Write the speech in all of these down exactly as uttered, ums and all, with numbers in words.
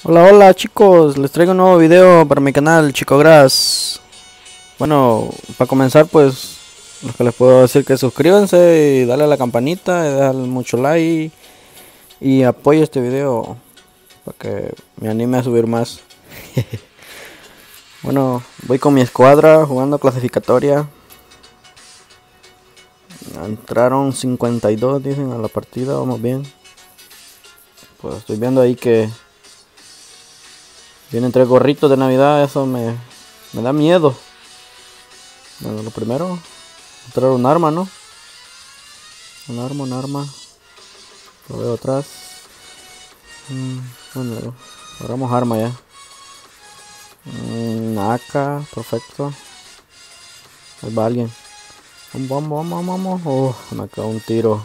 Hola, hola chicos, les traigo un nuevo video para mi canal Chico Grass. Bueno, para comenzar pues lo que les puedo decir que suscríbanse y dale a la campanita y dale mucho like y apoye este video para que me anime a subir más. Bueno, voy con mi escuadra jugando clasificatoria. Entraron cincuenta y dos, dicen, a la partida, vamos bien. Pues estoy viendo ahí que vienen tres gorritos de Navidad, eso me, me da miedo. Bueno, lo primero, entrar un arma, ¿no? Un arma, un arma. Lo veo atrás. Mm, bueno, agarramos arma ya. Mm, A K, perfecto. Ahí va alguien. Vamos, vamos, vamos, vamos. Oh, me acabó un tiro.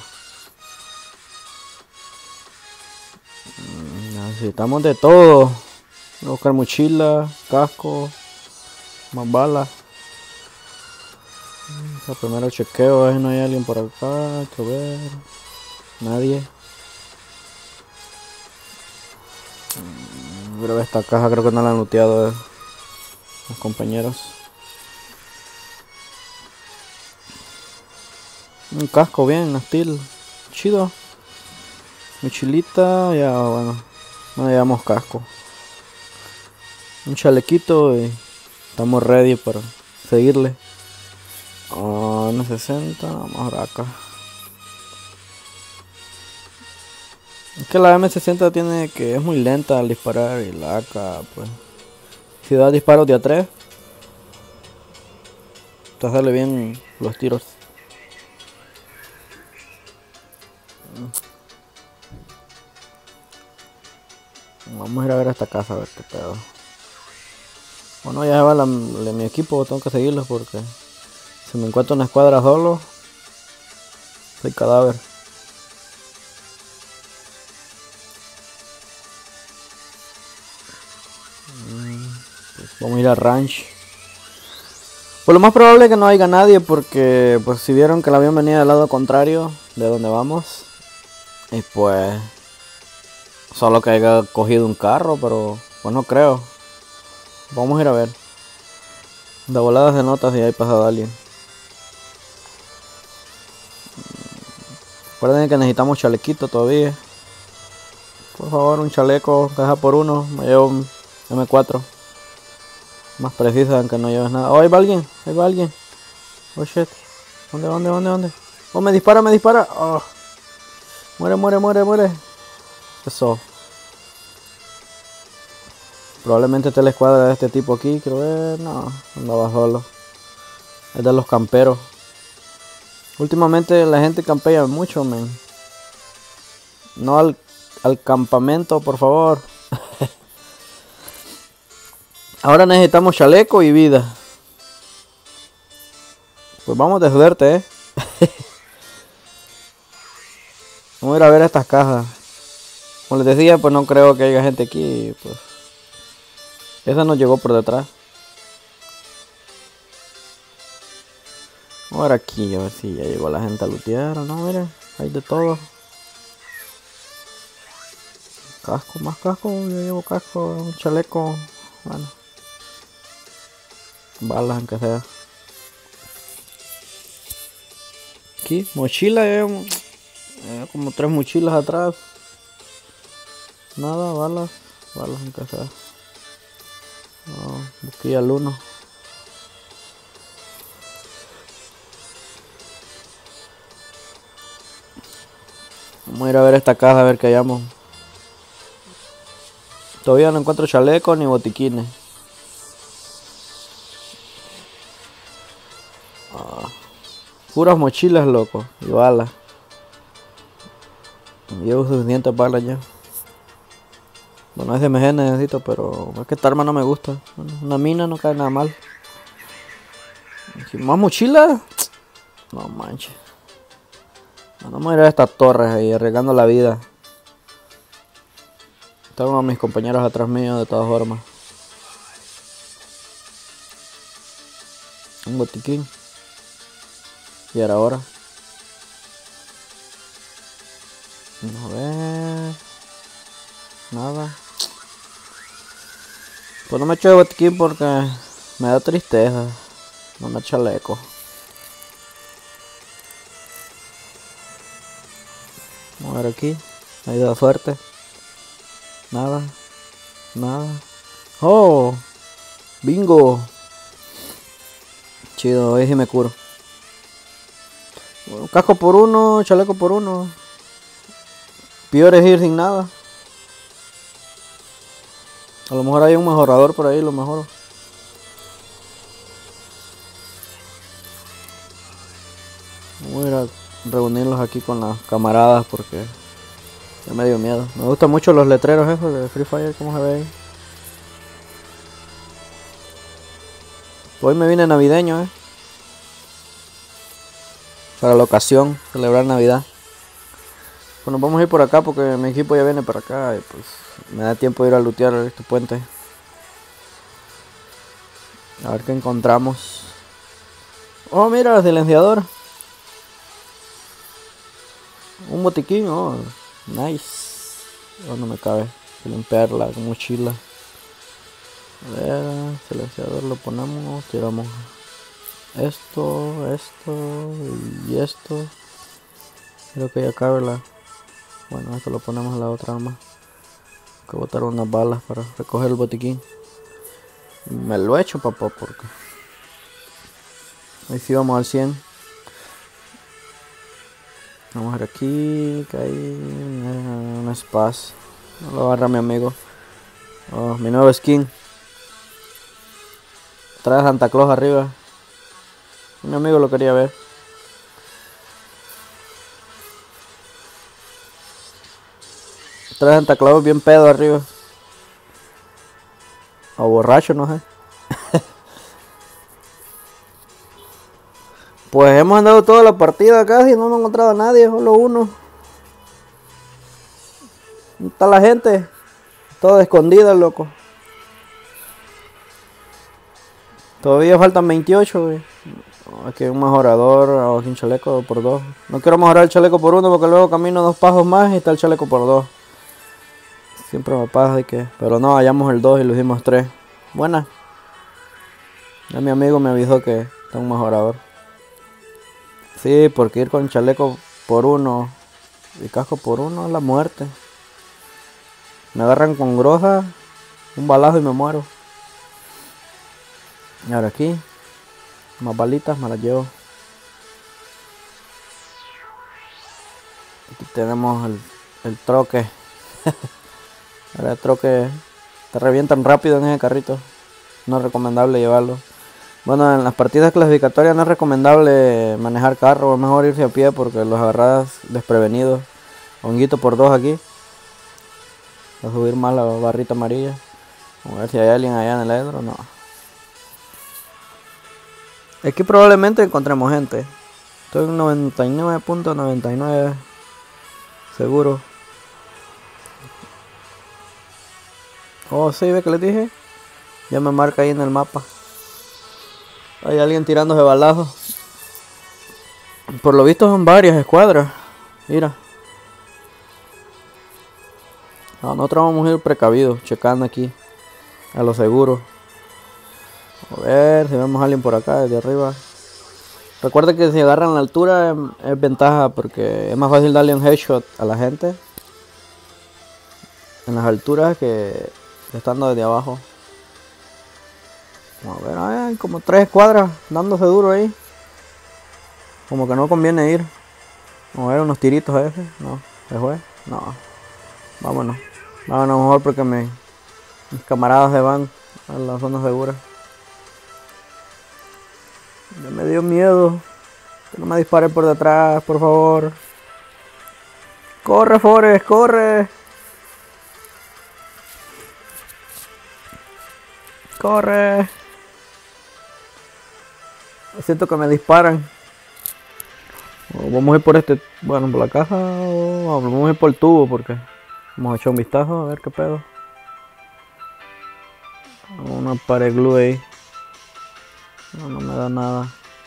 Mm, necesitamos de todo. Voy a buscar mochila, casco, más balas. Mm, primero chequeo, a ver si no hay alguien por acá. Hay que ver. Nadie. Mm, creo que esta caja creo que no la han looteado eh, los compañeros. Un casco bien, steel, chido. Mochilita, ya bueno, no llevamos casco. Un chalequito y estamos ready para seguirle. Oh, M sesenta, vamos a acá. Es que la M sesenta tiene que es muy lenta al disparar y la A K pues si da disparos de a tres te sale bien los tiros. Vamos a ir a ver esta casa a ver qué pedo. Bueno, ya va la, la, mi equipo, tengo que seguirlos porque si me encuentro una escuadra solo, soy cadáver. Pues vamos a ir al ranch. Pues lo más probable es que no haya nadie porque pues si vieron que el avión venía del lado contrario de donde vamos. Y pues solo que haya cogido un carro, pero pues no creo. Vamos a ir a ver. De voladas de notas si hay pasado alguien. Recuerden que necesitamos chalequito todavía. Por favor, un chaleco, caja por uno. Me llevo un M cuatro. Más precisa, aunque no lleves nada. Oh, ahí va alguien, ahí va alguien. Oh shit. ¿Dónde, dónde, dónde, dónde? Oh, me dispara, me dispara. Oh. Muere, muere, muere, muere. Eso. Probablemente esté la escuadra de este tipo aquí. Quiero ver. No, andaba solo. Es de los camperos. Últimamente la gente campea mucho, men. No al, al campamento, por favor. Ahora necesitamos chaleco y vida. Pues vamos de suerte, eh. Vamos a ir a ver estas cajas. Como les decía, pues no creo que haya gente aquí. Pues esa nos llegó por detrás. Vamos a ver aquí, a ver si ya llegó la gente a lootear o no. Miren, hay de todo. Casco, más casco, yo llevo casco, un chaleco. Bueno, balas aunque sea. Aquí, mochila, llevo eh, como tres mochilas atrás. Nada, balas, balas aunque sea. No, busqué al uno. Vamos a ir a ver esta caja a ver qué hallamos. Todavía no encuentro chaleco ni botiquines. Ah, puras mochilas, loco, y balas. Llevo suficientes balas ya. Bueno, S M G necesito, pero es que esta arma no me gusta. Una mina no cae nada mal. ¿Más mochila? No manches. Vamos a ir a estas torres ahí, arriesgando la vida. Tengo a mis compañeros atrás mío de todas formas. Un botiquín. Y ahora ahora. A ver. Nada. Pues no me echo de botiquín porque me da tristeza. No me chaleco. Vamos a ver aquí. Ahí da suerte. Nada. Nada. ¡Oh! ¡Bingo! Chido, hoy sí me curo. Bueno, casco por uno, chaleco por uno. Peor es ir sin nada. A lo mejor hay un mejorador por ahí, lo mejor. Voy a ir a reunirlos aquí con las camaradas porque ya me dio miedo. Me gustan mucho los letreros esos de Free Fire, como se ve ahí. Hoy me vine navideño, eh. Para la ocasión, celebrar Navidad. Pues nos vamos a ir por acá porque mi equipo ya viene para acá y pues me da tiempo de ir a lootear este puente. A ver qué encontramos. Oh, mira, el silenciador. Un botiquín, oh, nice. Oh, no me cabe. Limpiar la mochila. A ver, silenciador lo ponemos, tiramos esto, esto y esto. Creo que ya cabe la... Bueno, esto lo ponemos en la otra arma. Hay que botar unas balas para recoger el botiquín. Me lo he hecho, papá, porque... Ahí sí vamos al cien. Vamos a ver aquí, que hay una spaz. No lo agarra mi amigo. Oh, mi nuevo skin. Trae Santa Claus arriba. Mi amigo lo quería ver. Trae Santa Claus bien pedo arriba. O borracho, no sé. Pues hemos andado toda la partida casi, no hemos encontrado a nadie, solo uno. ¿Dónde está la gente? Toda escondida, loco. Todavía faltan veintiocho, güey. Aquí hay un mejorador o sin chaleco por dos. No quiero mejorar el chaleco por uno porque luego camino dos pasos más y está el chaleco por dos. Siempre me pasa de que... Pero no, hallamos el dos y lo hicimos tres. Buena. Ya mi amigo me avisó que está un mejorador. Sí, porque ir con chaleco por uno y casco por uno es la muerte. Me agarran con grosa, un balazo y me muero. Y ahora aquí, más balitas me las llevo. Aquí tenemos el, el troque. Ahora el troque te revientan rápido en ese carrito. No es recomendable llevarlo. Bueno, en las partidas clasificatorias no es recomendable manejar carro. Es mejor irse a pie porque los agarras desprevenidos. Honguito por dos aquí. Va a subir más la barrita amarilla. Vamos a ver si hay alguien allá en el edro. No. Aquí probablemente encontremos gente. Estoy en noventa y nueve punto noventa y nueve seguro. Oh, sí, ve que les dije. Ya me marca ahí en el mapa. Hay alguien tirándose balazos. Por lo visto son varias escuadras. Mira. No, nosotros vamos a ir precavidos, checando aquí. A lo seguro. A ver si vemos a alguien por acá, desde arriba. Recuerda que si agarran la altura es, es ventaja porque es más fácil darle un headshot a la gente en las alturas que estando desde abajo. A ver, hay como tres escuadras dándose duro ahí. Como que no conviene ir. Vamos a ver unos tiritos a ese. No, ¿se fue? No. Vámonos. Vámonos mejor porque me, mis camaradas se van a la zona segura. Ya me dio miedo. Que no me disparen por detrás, por favor. Corre, Forest, corre. Corre. Siento que me disparan. O vamos a ir por este, bueno, por la caja o vamos a ir por el tubo porque vamos a echar un vistazo a ver qué pedo. Una pared glue ahí. No, no me da nada.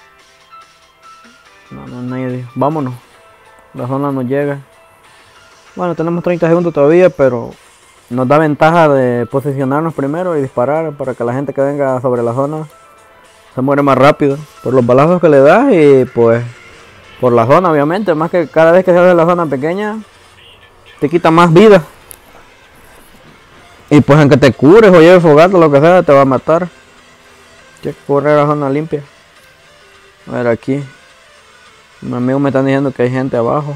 No, no, nadie. Vámonos. La zona nos llega. Bueno, tenemos treinta segundos todavía, pero nos da ventaja de posicionarnos primero y disparar para que la gente que venga sobre la zona se muere más rápido por los balazos que le das y pues por la zona, obviamente. Más que cada vez que se hace la zona pequeña te quita más vida. Y pues aunque te cures o lleves fogata, lo que sea, te va a matar. Tienes que correr a la zona limpia. A ver aquí. Mis amigos me están diciendo que hay gente abajo.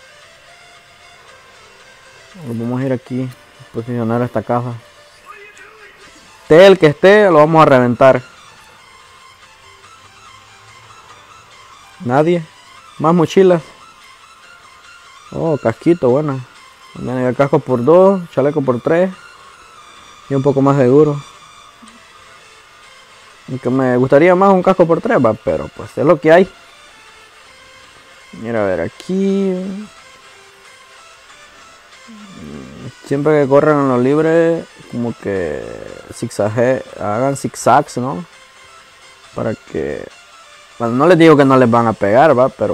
Vamos a ir aquí. Posicionar esta casa. Esté el que esté, lo vamos a reventar. Nadie. Más mochilas. Oh, casquito, bueno. También hay casco por dos, chaleco por tres. Y un poco más seguro. Aunque me gustaría más un casco por tres, va, pero pues es lo que hay. Mira, a ver, aquí. Siempre que corren en los libres, como que zigzague, hagan zigzags, ¿no? Para que... Bueno, no les digo que no les van a pegar, va, pero...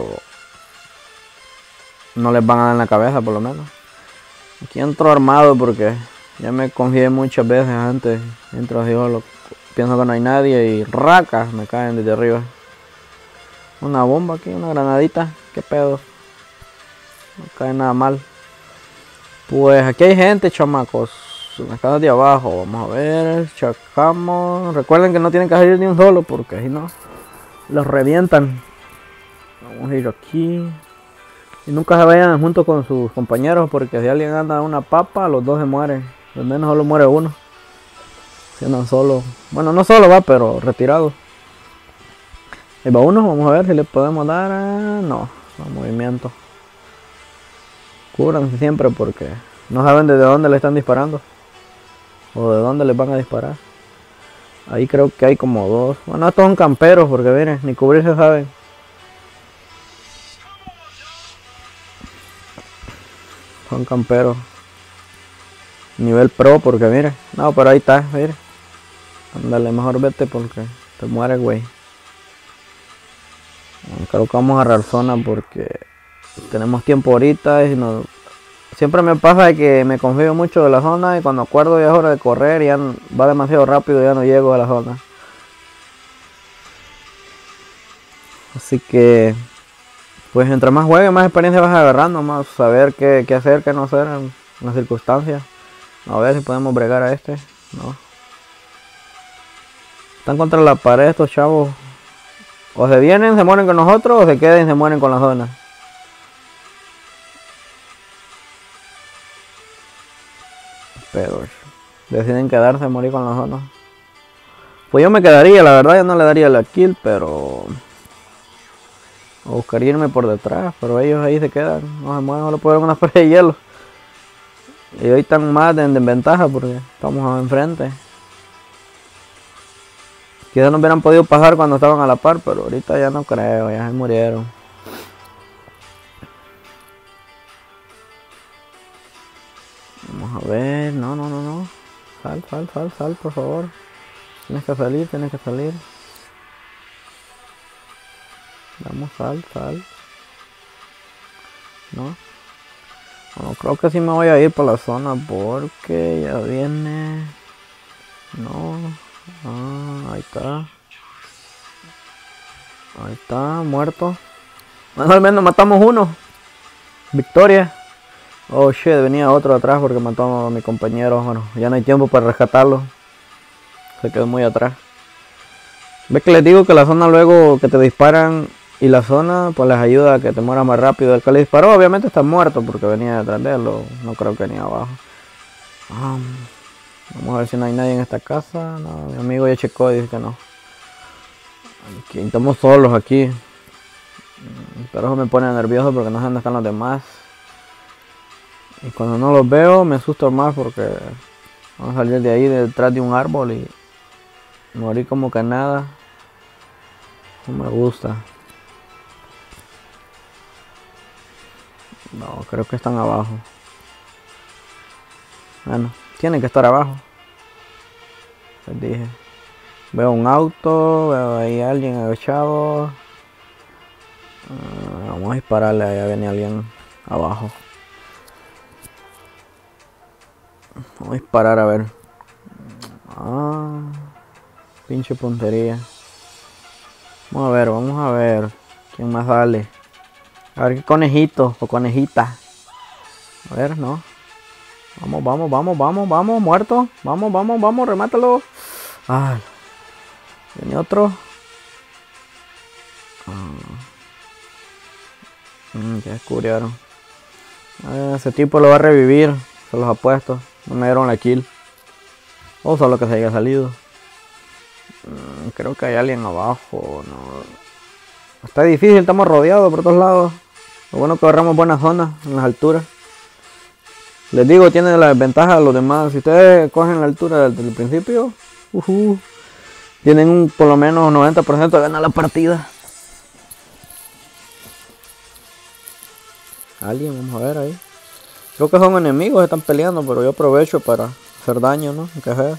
No les van a dar en la cabeza, por lo menos. Aquí entro armado porque ya me confié muchas veces antes. Entro así, lo, pienso que no hay nadie y racas me caen desde arriba. Una bomba aquí, una granadita. ¿Qué pedo? No cae nada mal. Pues aquí hay gente, chamacos. En las casas de abajo. Vamos a ver. Chacamos. Recuerden que no tienen que salir ni un solo porque si no, los revientan. Vamos a ir aquí. Y nunca se vayan junto con sus compañeros porque si alguien anda una papa, los dos se mueren. Al menos solo muere uno. Si andan solo. Bueno, no solo va, pero retirado. Ahí va uno, vamos a ver si le podemos dar. A... No, no movimiento. Cúbranse siempre porque no saben desde dónde le están disparando. O de dónde les van a disparar. Ahí creo que hay como dos. Bueno, estos son camperos porque miren, ni cubrirse saben. Son camperos. Nivel pro porque mire. No, pero ahí está, mire. Ándale, mejor vete porque te mueres, güey. Creo que vamos a agarrar zona porque tenemos tiempo ahorita y no... Siempre me pasa de que me confío mucho de la zona y cuando acuerdo ya es hora de correr y ya va demasiado rápido y ya no llego a la zona. Así que... Pues entre más juegues, más experiencia vas agarrando, más saber qué, qué hacer, qué no hacer en las circunstancias. A ver si podemos bregar a este. No. Están contra la pared estos chavos. O se vienen, se mueren con nosotros, o se quedan y se mueren con la zona. Pero deciden quedarse a morir con la zona. Pues yo me quedaría, la verdad yo no le daría la kill, pero... O buscaría irme por detrás, pero ellos ahí se quedan. No se mueven, solo pueden una pared de hielo. Y hoy están más en desventaja porque estamos enfrente. Quizás no hubieran podido pasar cuando estaban a la par, pero ahorita ya no creo, ya se murieron. Vamos a ver, no, no, no, no. Sal, sal, sal, sal, por favor. Tienes que salir, tienes que salir. Vamos, sal, sal. No. Bueno, creo que sí me voy a ir por la zona porque ya viene. No. Ah, ahí está. Ahí está, muerto. Bueno, al menos matamos uno. Victoria. Oh shit, venía otro atrás porque mató a mi compañero. Bueno, ya no hay tiempo para rescatarlo. Se quedó muy atrás. Ves que les digo que la zona luego que te disparan y la zona pues les ayuda a que te mueras más rápido. El que le disparó obviamente está muerto porque venía detrás de él. No creo que venía abajo. Um, vamos a ver si no hay nadie en esta casa. No, mi amigo ya checó y dice que no. Aquí, estamos solos aquí. Pero eso me pone nervioso porque no sé dónde están los demás. Y cuando no los veo me asusto más porque vamos a salir de ahí detrás de un árbol y morir como que nada. No me gusta. No, creo que están abajo. Bueno, tienen que estar abajo. Les dije. Veo un auto, veo ahí a alguien agachado. Uh, vamos a dispararle, allá viene alguien abajo. Vamos a disparar a ver. Ah, pinche puntería. Vamos a ver, vamos a ver. ¿Quién más sale? A ver qué conejito o conejita. A ver, no. Vamos, vamos, vamos, vamos, vamos, muerto. Vamos, vamos, vamos, remátalo. Ay. Viene otro. Ah. Mm, ya descubrieron. Ah, ese tipo lo va a revivir. Se los apuesto. No me dieron la kill. O solo que se haya salido. Mm, creo que hay alguien abajo. No. Está difícil, estamos rodeados por todos lados. Lo bueno que agarramos buenas zonas en las alturas. Les digo, tiene la desventaja a los demás. Si ustedes cogen la altura desde el principio, uh -huh, tienen un por lo menos noventa por ciento de ganar la partida. Alguien, vamos a ver ahí. Creo que son enemigos, están peleando, pero yo aprovecho para hacer daño, ¿no? Aunque sea.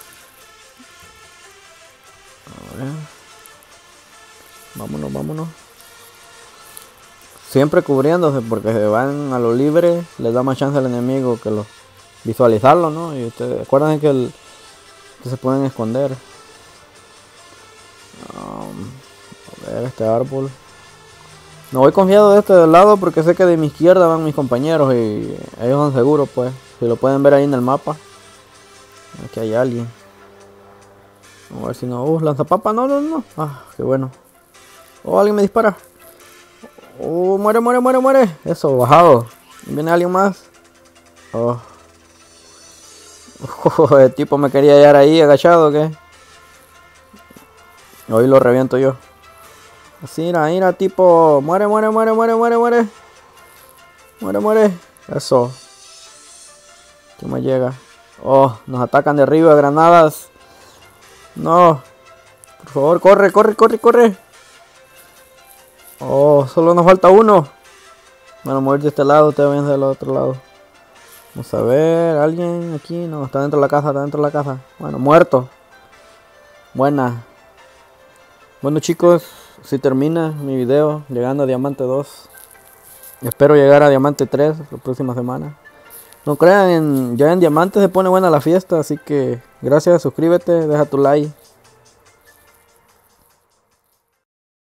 A ver. Vámonos, vámonos. Siempre cubriéndose porque se van a lo libre, les da más chance al enemigo que lo visualizarlo, ¿no? Y ustedes acuérdense que, el, que se pueden esconder. Um, a ver este árbol. No voy confiado de este lado porque sé que de mi izquierda van mis compañeros y ellos son seguros, pues. Si lo pueden ver ahí en el mapa. Aquí hay alguien. Vamos a ver si no. Uh, lanzapapa, no, no, no. Ah, qué bueno. Oh, alguien me dispara. Oh, muere, muere, muere, muere. Eso, bajado. Viene alguien más. Oh. Oh, el tipo me quería hallar ahí agachado, ¿o qué? Hoy lo reviento yo. Así, mira, mira, tipo. Muere, muere, muere, muere, muere, muere. Muere, muere. Eso. ¿Quién me llega? Oh, nos atacan de arriba, granadas. No. Por favor, corre, corre, corre, corre. Oh, solo nos falta uno. Bueno, mover de este lado, ustedes vayan del otro lado. Vamos a ver, alguien aquí. No, está dentro de la casa, está dentro de la casa. Bueno, muerto. Buena. Bueno, chicos, así termina mi video llegando a Diamante dos. Espero llegar a Diamante tres la próxima semana. No crean, en, ya en Diamante se pone buena la fiesta, así que gracias, suscríbete, deja tu like.